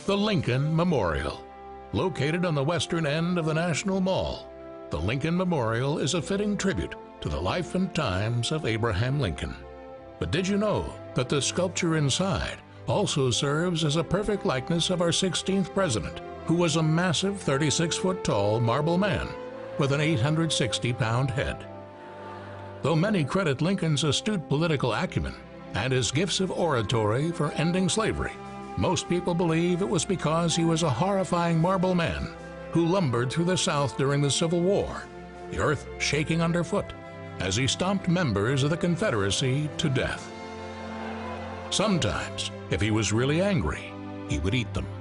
The Lincoln Memorial. Located on the western end of the National Mall, the Lincoln Memorial is a fitting tribute to the life and times of Abraham Lincoln. But did you know that the sculpture inside also serves as a perfect likeness of our 16th president, who was a massive 36-foot-tall marble man with an 860-pound head? Though many credit Lincoln's astute political acumen and his gifts of oratory for ending slavery, most people believe it was because he was a horrifying marble man who lumbered through the South during the Civil War, the earth shaking underfoot as he stomped members of the Confederacy to death. Sometimes, if he was really angry, he would eat them.